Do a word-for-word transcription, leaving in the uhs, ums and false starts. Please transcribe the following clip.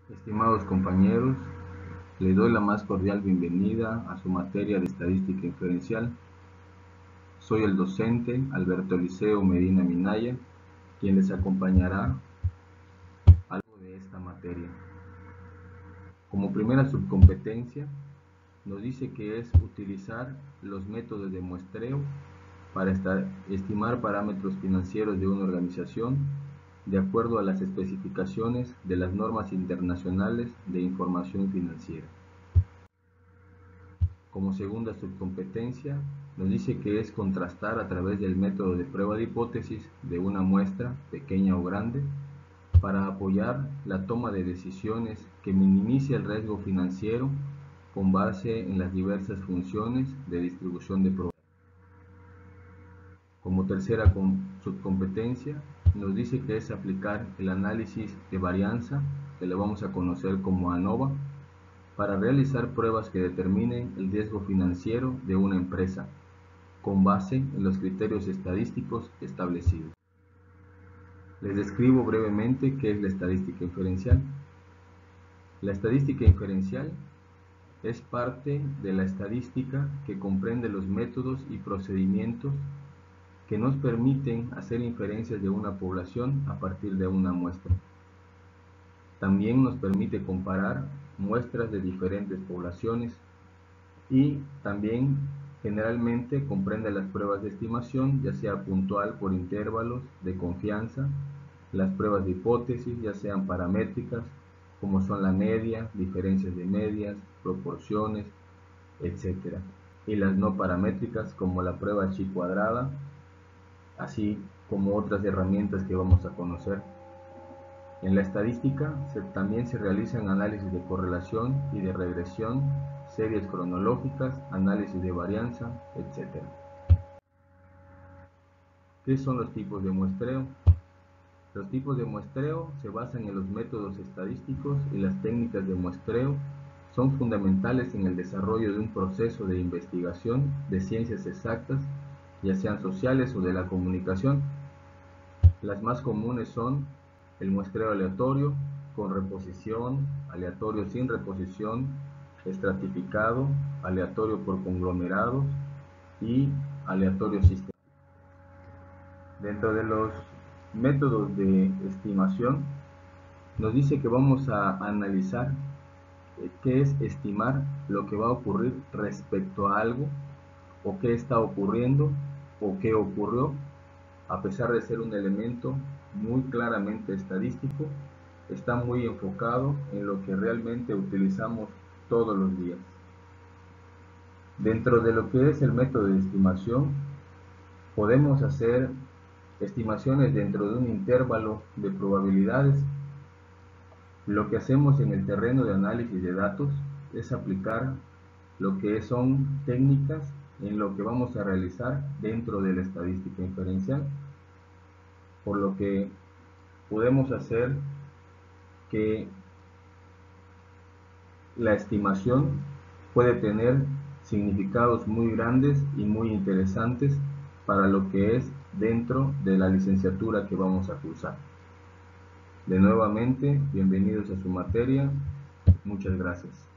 Estimados compañeros, les doy la más cordial bienvenida a su materia de estadística inferencial. Soy el docente Alberto Eliseo Medina Minaya, quien les acompañará algo de esta materia. Como primera subcompetencia, nos dice que es utilizar los métodos de muestreo para estimar parámetros financieros de una organización de acuerdo a las especificaciones de las normas internacionales de información financiera. Como segunda subcompetencia, nos dice que es contrastar a través del método de prueba de hipótesis de una muestra, pequeña o grande, para apoyar la toma de decisiones que minimice el riesgo financiero con base en las diversas funciones de distribución de probabilidades. Como tercera subcompetencia, nos dice que es aplicar el análisis de varianza, que le vamos a conocer como ANOVA, para realizar pruebas que determinen el riesgo financiero de una empresa, con base en los criterios estadísticos establecidos. Les describo brevemente qué es la estadística inferencial. La estadística inferencial es parte de la estadística que comprende los métodos y procedimientos que nos permiten hacer inferencias de una población a partir de una muestra. También nos permite comparar muestras de diferentes poblaciones y también generalmente comprende las pruebas de estimación, ya sea puntual por intervalos de confianza, las pruebas de hipótesis, ya sean paramétricas, como son la media, diferencias de medias, proporciones, etcétera, y las no paramétricas como la prueba chi cuadrada, así como otras herramientas que vamos a conocer. En la estadística se, también se realizan análisis de correlación y de regresión, series cronológicas, análisis de varianza, etcétera. ¿Qué son los tipos de muestreo? Los tipos de muestreo se basan en los métodos estadísticos y las técnicas de muestreo son fundamentales en el desarrollo de un proceso de investigación de ciencias exactas, ya sean sociales o de la comunicación. Las más comunes son el muestreo aleatorio con reposición, aleatorio sin reposición, estratificado, aleatorio por conglomerados y aleatorio sistemático. Dentro de los métodos de estimación nos dice que vamos a analizar qué es estimar lo que va a ocurrir respecto a algo, o qué está ocurriendo o qué ocurrió, a pesar de ser un elemento muy claramente estadístico, está muy enfocado en lo que realmente utilizamos todos los días. Dentro de lo que es el método de estimación, podemos hacer estimaciones dentro de un intervalo de probabilidades. Lo que hacemos en el terreno de análisis de datos es aplicar lo que son técnicas en lo que vamos a realizar dentro de la estadística inferencial, por lo que podemos hacer que la estimación puede tener significados muy grandes y muy interesantes para lo que es dentro de la licenciatura que vamos a cursar. De nuevamente, bienvenidos a su materia. Muchas gracias.